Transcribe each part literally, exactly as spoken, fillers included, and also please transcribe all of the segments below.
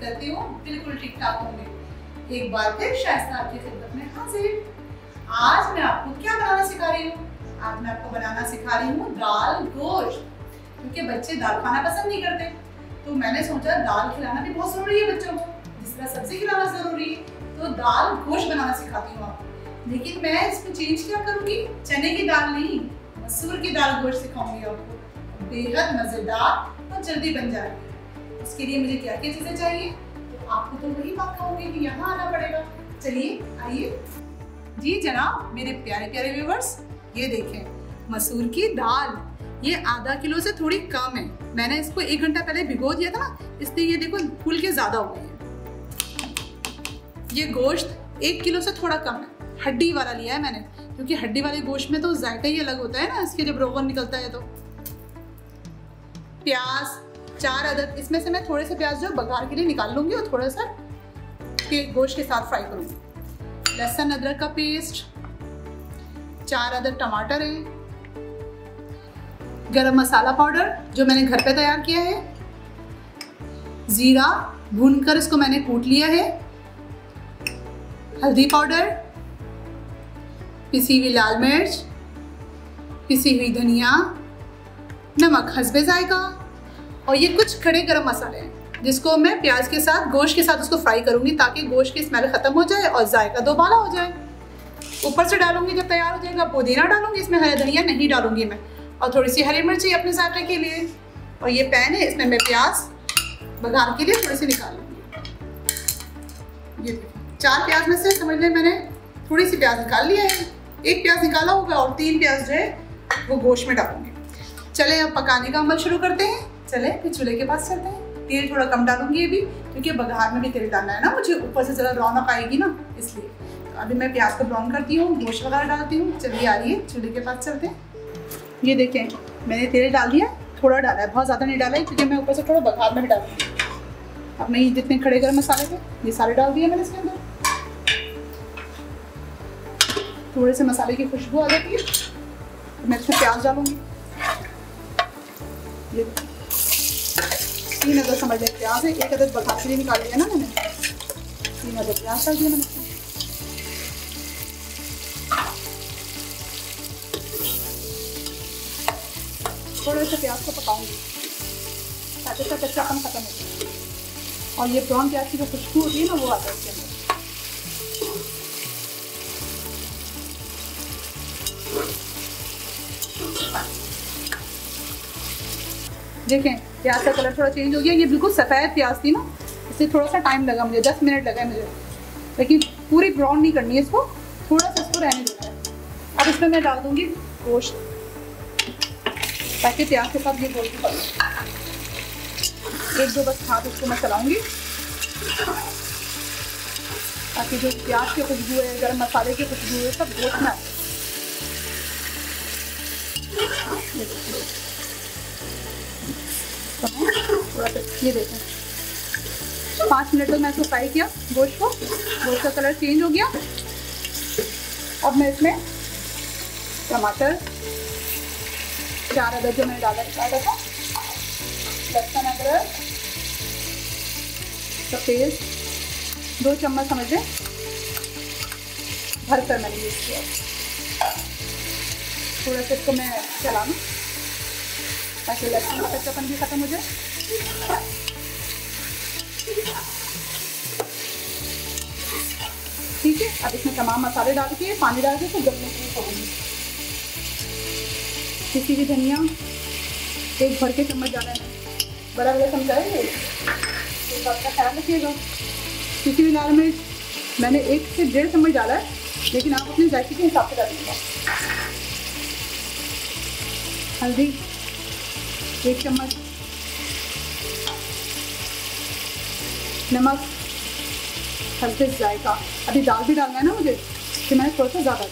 करती हूँ बिल्कुल ठीक ठाक होंगे। एक बार फिर शाइस्ता आपकी खिदमत में हाजिर। आज मैं आपको क्या बनाना सिखा रही हूँ? आज मैं आपको बनाना सिखा रही हूँ दाल गोश्त, क्योंकि बच्चे दाल खाना पसंद नहीं करते, तो मैंने सोचा दाल खिलाना भी बहुत जरूरी है बच्चों को, जिस तरह सब्जी खिलाना जरूरी है, तो दाल गोश्त बनाना सिखाती हूँ आपको। लेकिन मैं इसमें चेंज क्या करूँगी? चने की दाल नहीं, मसूर की दाल गोश्त सिखाऊंगी आपको। बेहद मजेदार और जल्दी बन जाएगी। उसके लिए मुझे क्या क्या चीजें चाहिए, तो आपको तो वही बात कहूंगी कि यहाँ आना पड़ेगा। चलिए आइए। जी जनाब, मेरे प्यारे प्यारे व्यूवर्स, ये देखें मसूर की दाल, ये आधा किलो से थोड़ी कम है। मैंने इसको एक घंटा पहले भिगो दिया था ना, इसलिए ये देखो फूल के ज्यादा हो गए हैं। ये गोश्त एक किलो से थोड़ा कम है, हड्डी वाला लिया है मैंने, क्योंकि हड्डी वाले गोश्त में तो जायका ही अलग होता है ना, इसके जब रोगन निकलता है तो। प्याज चार अदद, इसमें से मैं थोड़े से प्याज जो बघार के लिए निकाल लूंगी और थोड़ा सा के गोश्त के साथ फ्राई करूंगी। लहसुन अदरक का पेस्ट, चार अदद टमाटर है, गरम मसाला पाउडर जो मैंने घर पे तैयार किया है, जीरा भूनकर इसको मैंने कूट लिया है, हल्दी पाउडर, पिसी हुई लाल मिर्च, पिसी हुई धनिया, नमक हस्बे जायका, और ये कुछ खड़े गरम मसाले हैं जिसको मैं प्याज के साथ गोश्त के साथ उसको फ्राई करूंगी ताकि गोश्त की स्मेल खत्म हो जाए और जायका दोबारा हो जाए। ऊपर से डालूंगी जब तैयार हो जाएगा पुदीना डालूंगी, इसमें हरा धनिया नहीं डालूंगी मैं, और थोड़ी सी हरी मिर्ची अपने जायके के लिए। और ये पैन है, इसमें मैं प्याज बघार के लिए थोड़ी सी निकाल लूंगी। ये देखिए चार प्याज में से समझ लें मैंने थोड़ी सी प्याज निकाल लिया है, एक प्याज निकाला होगा और तीन प्याज जो है वो गोश्त में डालूंगी। चले अब पकाने का अमल शुरू करते हैं। चले फिर चूल्हे के पास चलते हैं। तेल थोड़ा कम डालूंगी अभी, क्योंकि बघार में भी तेल डालना है ना मुझे, ऊपर से ज़रा रौनक आएगी ना, इसलिए। तो अभी मैं प्याज को ब्राउन करती हूँ, गोश्त वगैरह डालती हूँ। चलिए आ रही है चूल्हे के पास चलते हैं। ये देखें मैंने तेल डाल दिया, थोड़ा डाला है, बहुत ज़्यादा नहीं डाला है, क्योंकि मैं ऊपर से थोड़ा बघार में भी डालूंगी। अब मैं ये जितने खड़े गरम मसाले थे ये सारे डाल दिए मैंने इसके अंदर। थोड़े से मसाले की खुशबू आ जाती है तो मैं इसमें प्याज डालूंगी। ये तीन अदद समझ लें प्याज है, एक अदद बघार के लिए निकाल लिया ना मैंने, तीन अदद प्याज डाल दिया मैंने। थोड़े से प्याज को पकाऊंगी ताकि इसका कच्चापन खत्म हो जाए और ये ब्राउन प्याज की जो खुशबू होती है ना वो आता है इसके अंदर। देखें प्याज का कलर थोड़ा चेंज हो गया, ये बिल्कुल सफ़ेद प्याज थी ना, इससे थोड़ा सा टाइम लगा मुझे, दस मिनट लगा मुझे, लेकिन पूरी ब्राउन नहीं करनी है इसको, थोड़ा सा इसको रहने देना है। अब इसमें मैं डाल दूंगी गोश्त, ताकि प्याज के साथ ये गोश्त भी पके। एक दो बस हाथ उसको मैं चलाऊंगी ताकि जो प्याज की खुशबू है, गरम मसाले की खुशबू है, सब गोश्त में आए। थोड़ा सा ये देखें पाँच मिनट तक मैं इसको फ्राई किया गोश्त को, गोश्त का कलर चेंज हो गया। अब मैं इसमें टमाटर चार अदद जो मैंने डाला डाला था, लहसुन अदरक का पेस्ट दो चम्मच समझ लें भर कर मैंने यूज़ किया। थोड़ा सा इसको मैं चला लूँ ताकि लहसुन का कच्चापन भी खत्म हो जाए। ठीक है, अब इसमें तमाम मसाले डाल के पानी डाल के इसको गलने के लिए छोड़ूंगी। किसी भी धनिया एक भर के चम्मच डाला है, बड़ा वाला चम्मच है, तो बात का ख्याल रखिएगा। किसी भी लाल मिर्च मैंने एक से डेढ़ चम्मच डाला है, लेकिन आप अपने जायके के हिसाब से डालिएगा। हल्दी एक चम्मच, नमक हल्के जायका। अभी दाल भी डालना है ना मुझे, कि मैंने थोड़ा सा ज़्यादा।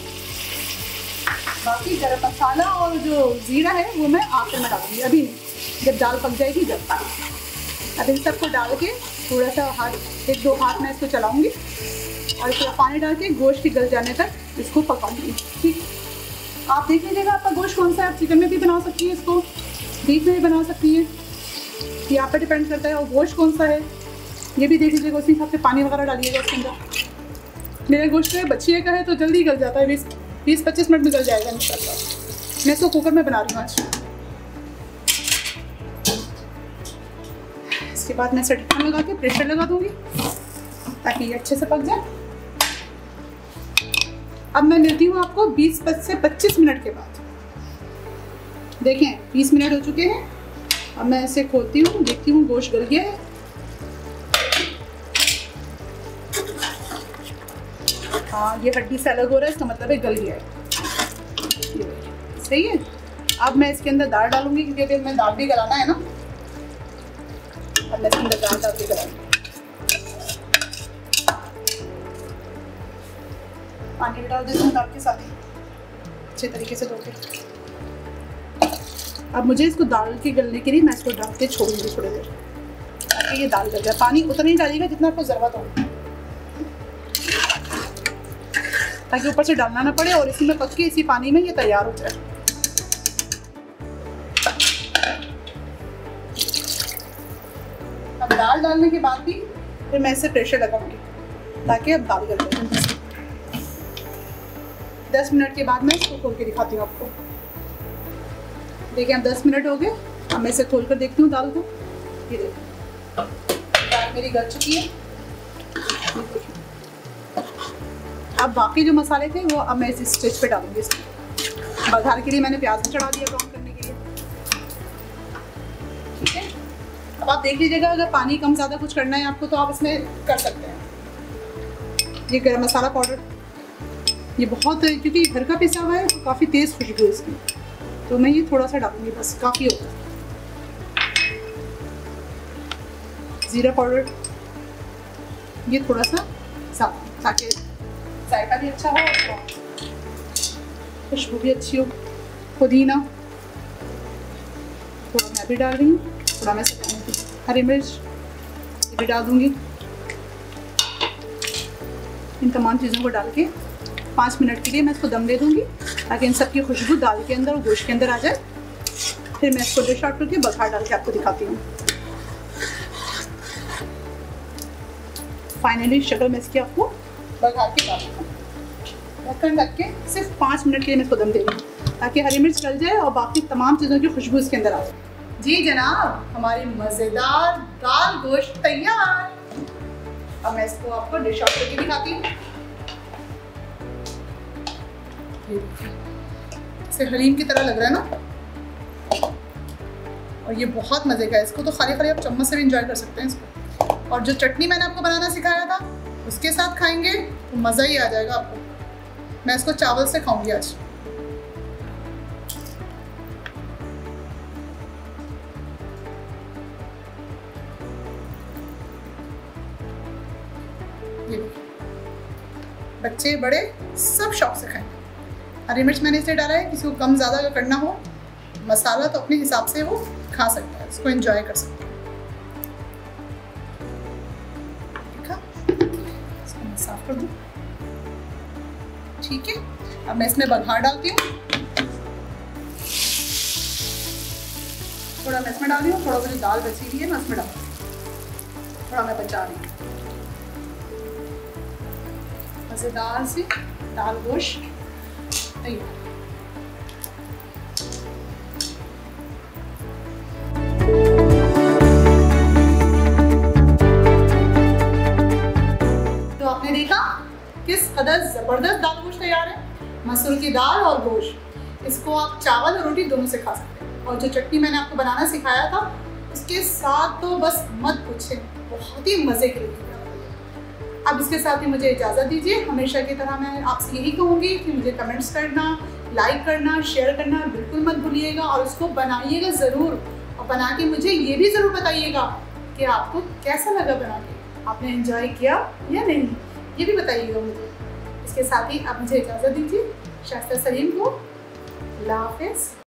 बाकी गरम मसाला और जो जीरा है वो मैं आखिर में डालूंगी, अभी नहीं, जब दाल पक जाएगी जब। अब इन सबको डाल के थोड़ा सा हाथ एक दो हाथ में इसको चलाऊंगी और इसका पानी डाल के गोश्त की गल जाने तक इसको पकाऊंगी। ठीक, आप देख लीजिएगा आपका गोश्त कौन सा है। आप चिकन में भी बना सकती है, इसको बीफ में भी बना सकती है, ये आप पे डिपेंड करता है। और गोश्त कौन सा है ये भी देख लीजिएगा, उसी हिसाब से पानी वगैरह डालिएगा उसके अंदर। मेरा गोश्त है बच्चिए का है तो जल्दी गल जाता है, बीस बीस पच्चीस मिनट में गल जाएगा इंशाल्लाह। मैं इसको कुकर में बना रही हूँ आज। इसके बाद मैं इसे ढक्कन लगा के प्रेशर लगा दूंगी ताकि ये अच्छे से पक जाए। अब मैं मिलती हूँ आपको बीस से पच्चीस मिनट के बाद। देखें बीस मिनट हो चुके हैं। अब मैं इसे खोलती हूँ, देखती हूँ गोश्त गल गया है। हाँ ये हड्डी से अलग हो रहा है, इसका मतलब है गल गया है। सही है। अब मैं इसके अंदर दाल डालूंगी क्योंकि अगर मैं दाल भी गलाना है ना। अब मैं इसके अंदर दाल डाल के गलाऊंगी। पानी भी डाल देती हूँ दाल के साथ ही अच्छे तरीके से धो के। अब मुझे इसको दाल के गलने के लिए मैं इसको डाल के छोड़ूंगी थोड़ी देर ताकि ये दाल गल जाए। पानी उतना ही डालिएगा जितना आपको ज़रूरत हो, ताकि ऊपर से डालना ना पड़े और इसी में पक के इसी पानी में ये तैयार हो जाए। अब दाल डालने के बाद भी फिर मैं इसे प्रेशर लगाऊंगी ताकि अब दाल गल जाए। दस मिनट के बाद मैं इसको खोल के दिखाती हूँ आपको। देखिए अब दस मिनट हो गए। अब मैं इसे खोल कर देखती हूँ दाल को। ये देखिए दाल मेरी गल चुकी है। अब बाकी जो मसाले थे वो अब मैं इस स्टेज पे डालूंगी। इसमें बघार के लिए मैंने प्याज भी चढ़ा दिया ब्राउन करने के लिए। ठीक है। अब आप देख लीजिएगा, अगर पानी कम ज़्यादा कुछ करना है आपको तो आप इसमें कर सकते हैं। ये गरम मसाला पाउडर, ये बहुत क्योंकि घर का पिसा हुआ है तो काफ़ी तेज़ खुशबू है इसकी, तो मैं ये थोड़ा सा डालूंगी बस, काफ़ी होगा। ज़ीरा पाउडर ये थोड़ा सा ज़्यादा ताकि जायका भी अच्छा हो और खुशबू भी अच्छी हो। पुदीना थोड़ा मैं भी डाल रही हूँ, थोड़ा मैं सजाने की। हरी मिर्च ये भी डाल दूँगी। इन तमाम चीज़ों को डाल के पाँच मिनट के लिए मैं इसको दम दे दूँगी ताकि इन सब की खुशबू दाल के अंदर और गोश्त के अंदर आ जाए। फिर मैं इसको डिश आउट करके बघार डाल के आपको दिखाती हूँ। फाइनली शक्ल मैं इसकी आपको बघार के डाल ढक्कन रख के सिर्फ पाँच मिनट के लिए मैं इसको दम दे दूँगी ताकि हरी मिर्च गल जाए और बाकी तमाम चीज़ों की खुशबू इसके अंदर आ जाए। जी जनाब, हमारी मज़ेदार दाल गोश्त तैयार। अब मैं इसको आपको डिश आउट करके दिखाती हूँ। इसे हलीम की तरह लग रहा है ना, और ये बहुत मज़े का है। इसको तो खाली खाली आप चम्मच से भी इंजॉय कर सकते हैं इसको। और जो चटनी मैंने आपको बनाना सिखाया था उसके साथ खाएंगे तो मज़ा ही आ जाएगा आपको। मैं इसको चावल से खाऊंगी आज। ये बच्चे बड़े सब शौक से खाएंगे। हरी मिर्च मैंने इसलिए डाला है, किसी को कम ज़्यादा अगर करना हो, मसाला तो अपने हिसाब से वो खा सकता है, इसको एंजॉय कर सकता है। इसको मैं साफ कर दूँ। ठीक है, अब मैं इसमें बघार डालती हूँ। थोड़ा मैं इसमें डाल रही हूँ, थोड़ा मेरी दाल बची हुई है मैं इसमें डाल रही हूँ, थोड़ा मैं बचा रही हूँ। मज़ेदार सी दाल गोश्त तैयार। तो आपने देखा किस कदर जबरदस्त दाल गोश्त तैयार है। मसूर की दाल और गोश्त, इसको आप चावल और रोटी दोनों से खा सकते हैं। और जो चटनी मैंने आपको बनाना सिखाया था उसके साथ तो बस मत पूछे, बहुत ही मजे की लगती है। अब इसके साथ ही मुझे इजाज़त दीजिए। हमेशा की तरह मैं आपसे यही कहूँगी कि मुझे कमेंट्स करना, लाइक करना, शेयर करना बिल्कुल मत भूलिएगा और उसको बनाइएगा ज़रूर। और बना के मुझे ये भी ज़रूर बताइएगा कि आपको कैसा लगा बना के, आपने एंजॉय किया या नहीं, ये भी बताइएगा मुझे। इसके साथ ही आप मुझे इजाज़त दीजिए। शाइस्ता सलीम को अल्लाह हाफ़िज़।